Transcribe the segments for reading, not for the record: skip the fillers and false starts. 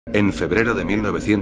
En febrero de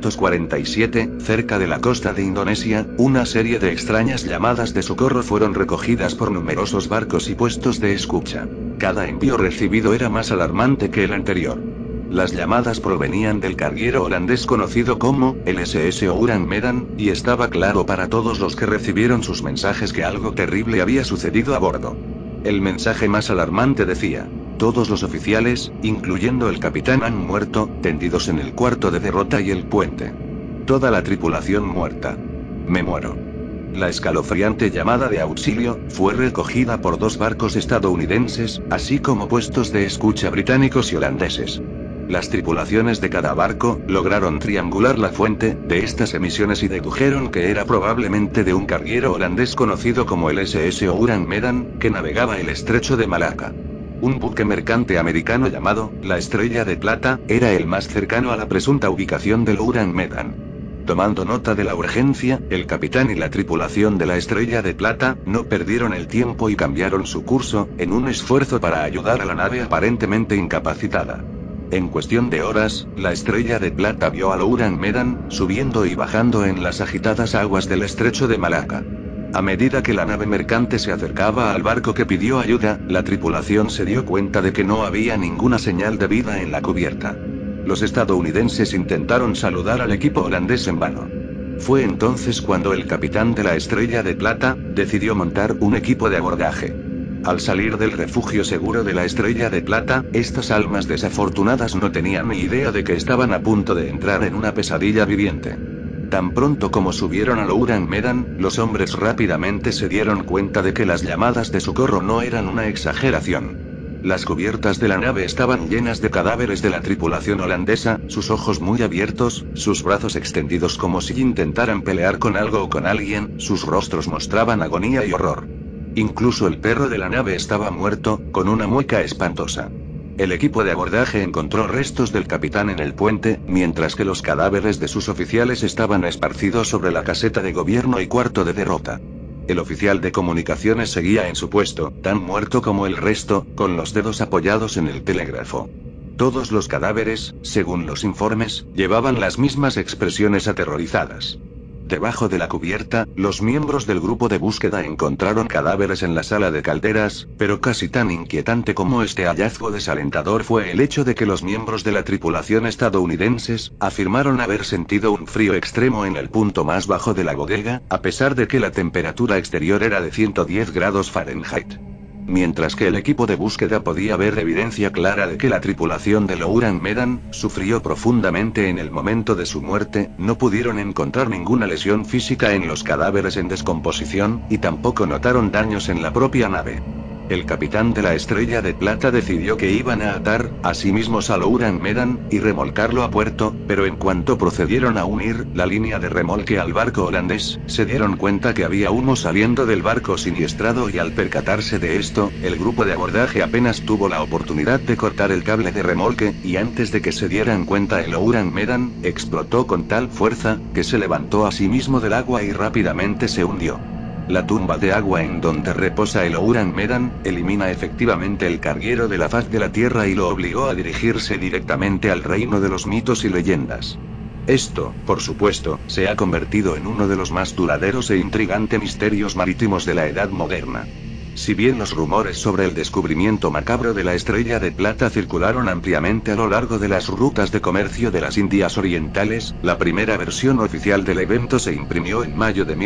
1947, cerca de la costa de Indonesia, una serie de extrañas llamadas de socorro fueron recogidas por numerosos barcos y puestos de escucha. Cada envío recibido era más alarmante que el anterior. Las llamadas provenían del carguero holandés conocido como el SS Orang Medan, y estaba claro para todos los que recibieron sus mensajes que algo terrible había sucedido a bordo. El mensaje más alarmante decía: todos los oficiales, incluyendo el capitán, han muerto, tendidos en el cuarto de derrota y el puente. Toda la tripulación muerta. Me muero. La escalofriante llamada de auxilio fue recogida por 2 barcos estadounidenses, así como puestos de escucha británicos y holandeses. Las tripulaciones de cada barco lograron triangular la fuente de estas emisiones y dedujeron que era probablemente de un carguero holandés conocido como el SS Orang Medan, que navegaba el estrecho de Malaca. Un buque mercante americano llamado la Estrella de Plata era el más cercano a la presunta ubicación del Orang Medan. Tomando nota de la urgencia, el capitán y la tripulación de la Estrella de Plata no perdieron el tiempo y cambiaron su curso, en un esfuerzo para ayudar a la nave aparentemente incapacitada. En cuestión de horas, la Estrella de Plata vio al Orang Medan subiendo y bajando en las agitadas aguas del estrecho de Malaca. A medida que la nave mercante se acercaba al barco que pidió ayuda, la tripulación se dio cuenta de que no había ninguna señal de vida en la cubierta. Los estadounidenses intentaron saludar al equipo holandés en vano. Fue entonces cuando el capitán de la Estrella de Plata decidió montar un equipo de abordaje. Al salir del refugio seguro de la Estrella de Plata, estas almas desafortunadas no tenían ni idea de que estaban a punto de entrar en una pesadilla viviente. Tan pronto como subieron al Orang Medan, los hombres rápidamente se dieron cuenta de que las llamadas de socorro no eran una exageración. Las cubiertas de la nave estaban llenas de cadáveres de la tripulación holandesa, sus ojos muy abiertos, sus brazos extendidos como si intentaran pelear con algo o con alguien, sus rostros mostraban agonía y horror. Incluso el perro de la nave estaba muerto, con una mueca espantosa. El equipo de abordaje encontró restos del capitán en el puente, mientras que los cadáveres de sus oficiales estaban esparcidos sobre la caseta de gobierno y cuarto de derrota. El oficial de comunicaciones seguía en su puesto, tan muerto como el resto, con los dedos apoyados en el telégrafo. Todos los cadáveres, según los informes, llevaban las mismas expresiones aterrorizadas. Debajo de la cubierta, los miembros del grupo de búsqueda encontraron cadáveres en la sala de calderas, pero casi tan inquietante como este hallazgo desalentador fue el hecho de que los miembros de la tripulación estadounidenses afirmaron haber sentido un frío extremo en el punto más bajo de la bodega, a pesar de que la temperatura exterior era de 110 grados Fahrenheit. Mientras que el equipo de búsqueda podía ver evidencia clara de que la tripulación del Orang Medan sufrió profundamente en el momento de su muerte, no pudieron encontrar ninguna lesión física en los cadáveres en descomposición, y tampoco notaron daños en la propia nave. El capitán de la Estrella de Plata decidió que iban a atar a sí mismos al Orang Medan y remolcarlo a puerto, pero en cuanto procedieron a unir la línea de remolque al barco holandés, se dieron cuenta que había humo saliendo del barco siniestrado y al percatarse de esto, el grupo de abordaje apenas tuvo la oportunidad de cortar el cable de remolque, y antes de que se dieran cuenta el Orang Medan explotó con tal fuerza, que se levantó a sí mismo del agua y rápidamente se hundió. La tumba de agua en donde reposa el Orang Medan elimina efectivamente el carguero de la faz de la tierra y lo obligó a dirigirse directamente al reino de los mitos y leyendas. Esto, por supuesto, se ha convertido en uno de los más duraderos e intrigantes misterios marítimos de la Edad Moderna. Si bien los rumores sobre el descubrimiento macabro de la Estrella de Plata circularon ampliamente a lo largo de las rutas de comercio de las Indias Orientales, la primera versión oficial del evento se imprimió en mayo de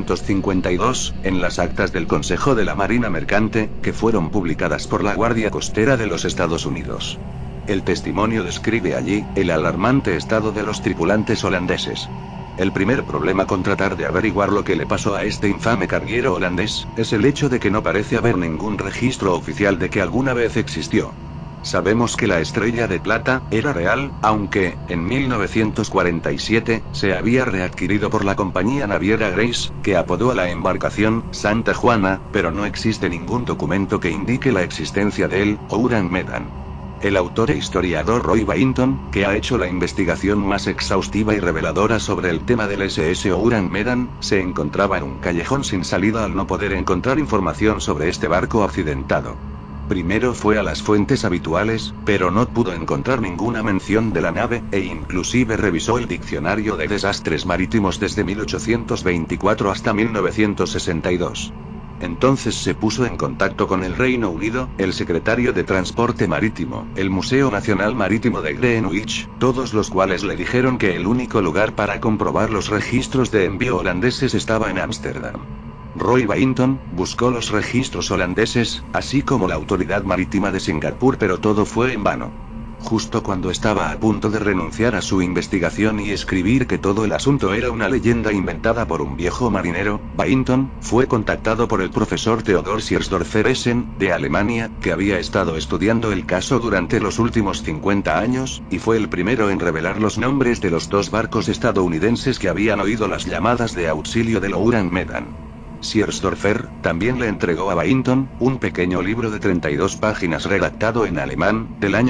1952, en las actas del Consejo de la Marina Mercante, que fueron publicadas por la Guardia Costera de los Estados Unidos. El testimonio describe allí el alarmante estado de los tripulantes holandeses. El primer problema con tratar de averiguar lo que le pasó a este infame carguero holandés, es el hecho de que no parece haber ningún registro oficial de que alguna vez existió. Sabemos que la Estrella de Plata era real, aunque, en 1947, se había readquirido por la compañía naviera Grace, que apodó a la embarcación Santa Juana, pero no existe ningún documento que indique la existencia de él, Orang Medan. El autor e historiador Roy Bainton, que ha hecho la investigación más exhaustiva y reveladora sobre el tema del SS Orang Medan, se encontraba en un callejón sin salida al no poder encontrar información sobre este barco accidentado. Primero fue a las fuentes habituales, pero no pudo encontrar ninguna mención de la nave, e inclusive revisó el diccionario de desastres marítimos desde 1824 hasta 1962. Entonces se puso en contacto con el Reino Unido, el secretario de Transporte Marítimo, el Museo Nacional Marítimo de Greenwich, todos los cuales le dijeron que el único lugar para comprobar los registros de envío holandeses estaba en Ámsterdam. Roy Bainton buscó los registros holandeses, así como la Autoridad Marítima de Singapur, pero todo fue en vano. Justo cuando estaba a punto de renunciar a su investigación y escribir que todo el asunto era una leyenda inventada por un viejo marinero, Bainton fue contactado por el profesor Theodor Siersdorfer Essen, de Alemania, que había estado estudiando el caso durante los últimos 50 años, y fue el primero en revelar los nombres de los 2 barcos estadounidenses que habían oído las llamadas de auxilio del Ourang Medan. Siersdorfer también le entregó a Bainton un pequeño libro de 32 páginas redactado en alemán, del año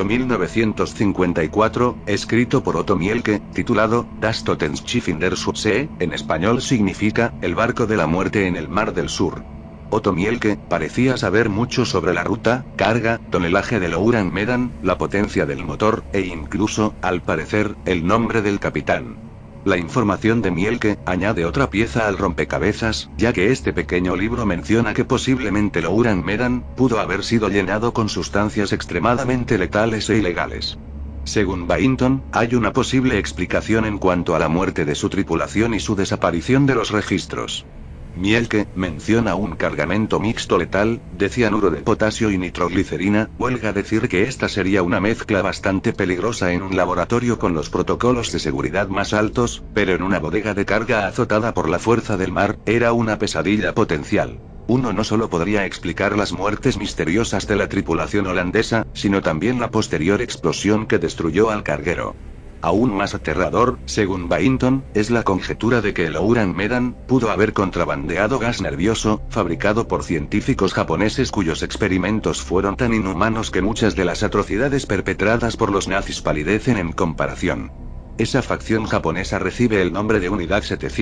1954, escrito por Otto Mielke, titulado Das Totensschiff in der Südsee, en español significa, El barco de la muerte en el Mar del Sur. Otto Mielke parecía saber mucho sobre la ruta, carga, tonelaje del Ourang Medan, la potencia del motor, e incluso, al parecer, el nombre del capitán. La información de Mielke añade otra pieza al rompecabezas, ya que este pequeño libro menciona que posiblemente el Ourang Medan pudo haber sido llenado con sustancias extremadamente letales e ilegales. Según Bainton, hay una posible explicación en cuanto a la muerte de su tripulación y su desaparición de los registros. Mielke menciona un cargamento mixto letal, de cianuro de potasio y nitroglicerina. Huelga decir que esta sería una mezcla bastante peligrosa en un laboratorio con los protocolos de seguridad más altos, pero en una bodega de carga azotada por la fuerza del mar, era una pesadilla potencial. Uno no solo podría explicar las muertes misteriosas de la tripulación holandesa, sino también la posterior explosión que destruyó al carguero. Aún más aterrador, según Bainton, es la conjetura de que el Ourang Medan pudo haber contrabandeado gas nervioso, fabricado por científicos japoneses cuyos experimentos fueron tan inhumanos que muchas de las atrocidades perpetradas por los nazis palidecen en comparación. Esa facción japonesa recibe el nombre de Unidad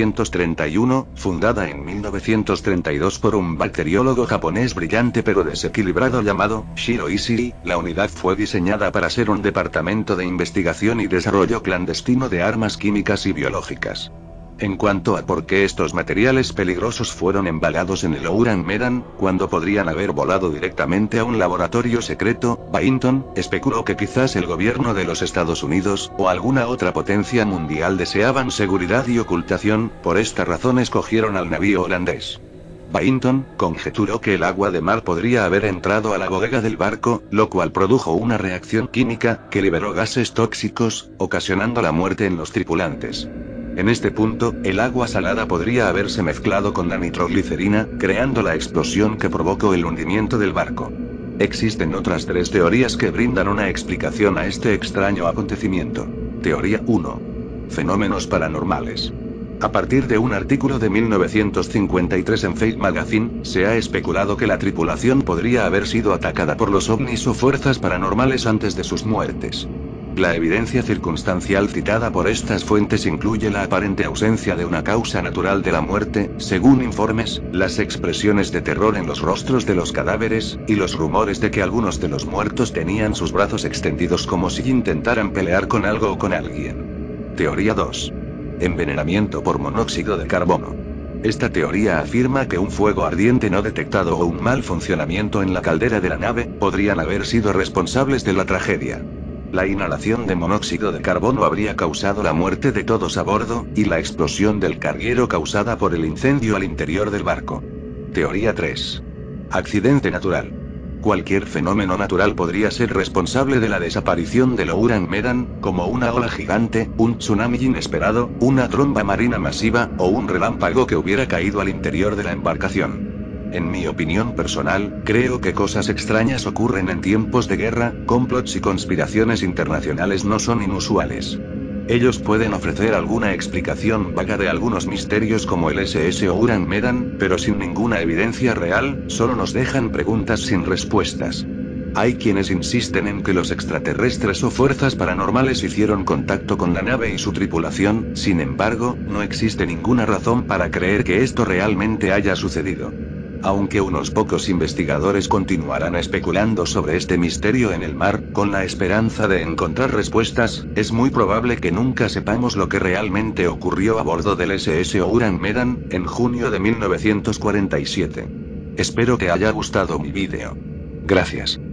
731, fundada en 1932 por un bacteriólogo japonés brillante pero desequilibrado llamado Shiro Ishii. La unidad fue diseñada para ser un departamento de investigación y desarrollo clandestino de armas químicas y biológicas. En cuanto a por qué estos materiales peligrosos fueron embalados en el Ourang Medan, cuando podrían haber volado directamente a un laboratorio secreto, Bainton especuló que quizás el gobierno de los Estados Unidos, o alguna otra potencia mundial deseaban seguridad y ocultación, por esta razón escogieron al navío holandés. Bainton conjeturó que el agua de mar podría haber entrado a la bodega del barco, lo cual produjo una reacción química, que liberó gases tóxicos, ocasionando la muerte en los tripulantes. En este punto, el agua salada podría haberse mezclado con la nitroglicerina, creando la explosión que provocó el hundimiento del barco. Existen otras 3 teorías que brindan una explicación a este extraño acontecimiento. Teoría 1. Fenómenos paranormales. A partir de un artículo de 1953 en Fate Magazine, se ha especulado que la tripulación podría haber sido atacada por los ovnis o fuerzas paranormales antes de sus muertes. La evidencia circunstancial citada por estas fuentes incluye la aparente ausencia de una causa natural de la muerte, según informes, las expresiones de terror en los rostros de los cadáveres, y los rumores de que algunos de los muertos tenían sus brazos extendidos como si intentaran pelear con algo o con alguien. Teoría 2. Envenenamiento por monóxido de carbono. Esta teoría afirma que un fuego ardiente no detectado o un mal funcionamiento en la caldera de la nave podrían haber sido responsables de la tragedia. La inhalación de monóxido de carbono habría causado la muerte de todos a bordo, y la explosión del carguero causada por el incendio al interior del barco. Teoría 3. Accidente natural. Cualquier fenómeno natural podría ser responsable de la desaparición del Ourang Medan, como una ola gigante, un tsunami inesperado, una tromba marina masiva, o un relámpago que hubiera caído al interior de la embarcación. En mi opinión personal, creo que cosas extrañas ocurren en tiempos de guerra, complots y conspiraciones internacionales no son inusuales. Ellos pueden ofrecer alguna explicación vaga de algunos misterios como el SS Ourang Medan, pero sin ninguna evidencia real, solo nos dejan preguntas sin respuestas. Hay quienes insisten en que los extraterrestres o fuerzas paranormales hicieron contacto con la nave y su tripulación, sin embargo, no existe ninguna razón para creer que esto realmente haya sucedido. Aunque unos pocos investigadores continuarán especulando sobre este misterio en el mar, con la esperanza de encontrar respuestas, es muy probable que nunca sepamos lo que realmente ocurrió a bordo del SS Ouran Medan, en junio de 1947. Espero te haya gustado mi vídeo. Gracias.